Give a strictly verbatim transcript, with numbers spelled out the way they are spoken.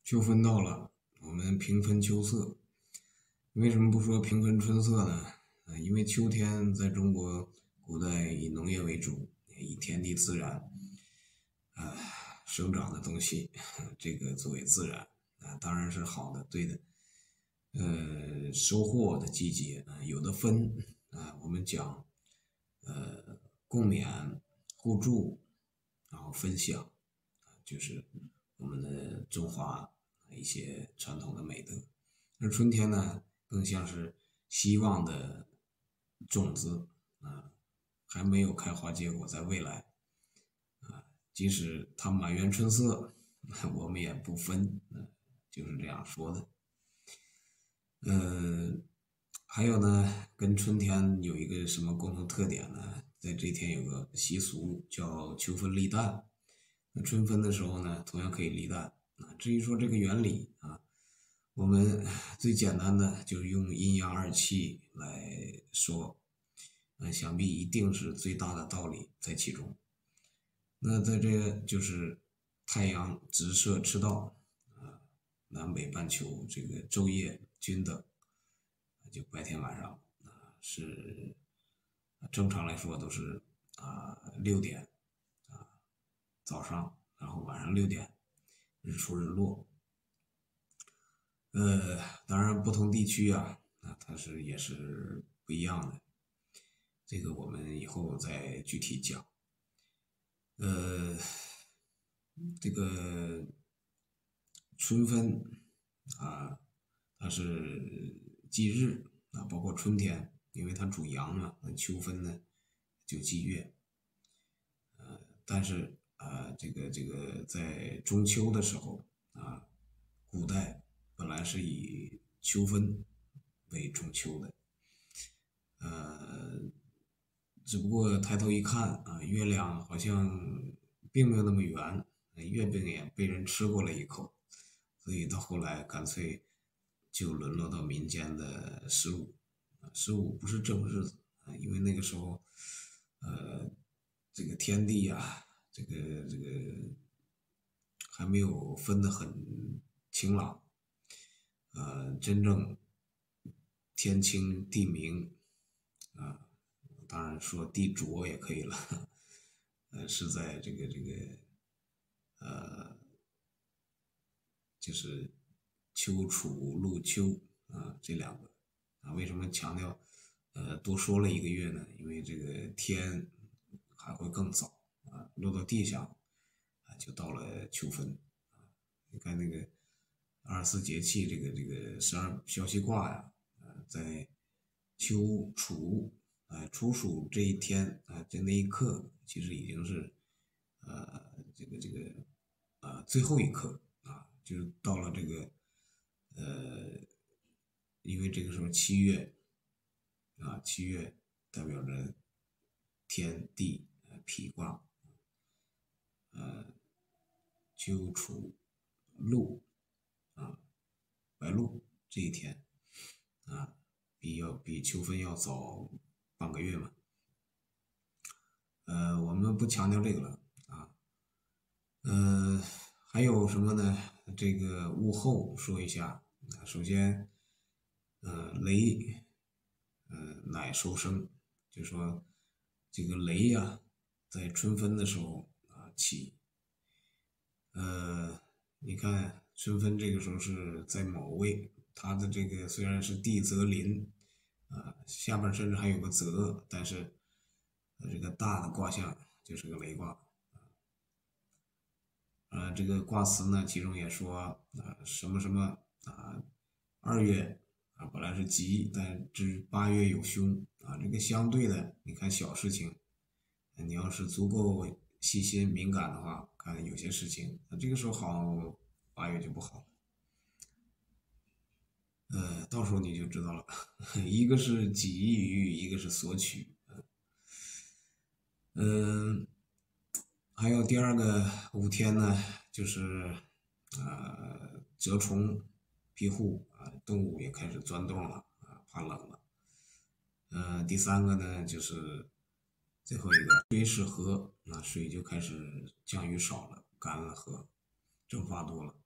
秋分到了，我们平分秋色。为什么不说平分春色呢？啊，因为秋天在中国古代以农业为主，以天地自然啊生长的东西，这个作为自然啊，当然是好的，对的。呃，收获的季节啊，有的分啊，我们讲呃共勉、互助，然后分享啊，就是我们的中华一些传统的美德。而春天呢，更像是希望的种子啊，还没有开花结果，在未来啊，即使它满园春色，我们也不分，啊，就是这样说的。呃，还有呢，跟春天有一个什么共同特点呢？在这天有个习俗叫秋分立蛋。那春分的时候呢，同样可以立蛋啊。至于说这个原理啊，我们最简单的就是用阴阳二气来说，那想必一定是最大的道理在其中。那在这就是太阳直射赤道啊，南北半球这个昼夜均等，就白天晚上啊是正常来说都是啊六点啊早上，然后晚上六点日出日落。呃，当然不同地区啊，啊它是也是不一样的，这个我们以后再具体讲。呃，这个春分啊，它是忌日啊，包括春天，因为它主阳嘛，那秋分呢就忌月。呃，但是啊，这个这个在中秋的时候啊，古代本来是以秋分为中秋的，呃，只不过抬头一看啊，月亮好像并没有那么圆，月饼也被人吃过了一口，所以到后来干脆就沦落到民间的十五，十五不是正日子啊，因为那个时候，呃，这个天地啊，这个这个还没有分得很清朗，呃，真正天清地明啊，当然说地浊也可以了，呃，是在这个这个呃，就是秋处露秋啊这两个啊，为什么强调呃多说了一个月呢？因为这个天还会更早啊，落到地上啊就到了秋分啊。你看那个二十四节气，这个这个十二消息卦呀，呃，在秋处啊处暑这一天啊，这那一刻其实已经是呃这个这个啊最后一刻啊，就是到了这个呃，因为这个时候七月啊，七月代表着天地呃否卦，呃，秋处露啊，白露这一天啊，比要比秋分要早半个月嘛。呃，我们不强调这个了啊。呃，还有什么呢？这个物候说一下。首先，呃，雷，呃，乃收声，就说这个雷呀，在春分的时候啊起。呃，你看春分这个时候是在卯位，它的这个虽然是地泽临啊，下边甚至还有个泽，但是呃这个大的卦象就是个雷卦。呃，这个卦辞呢，其中也说啊、呃什么什么啊，二月啊本来是吉，但至八月有凶啊。这个相对的，你看小事情，你要是足够细心敏感的话，看有些事情，那这个时候好，八月就不好。呃，到时候你就知道了，一个是给予，一个是索取。嗯、还有第二个五天呢，就是呃蛰虫、庇护啊，动物也开始钻洞了啊，怕冷了。呃，第三个呢，就是最后一个水始河，那水就开始降雨少了，干了河，蒸发多了。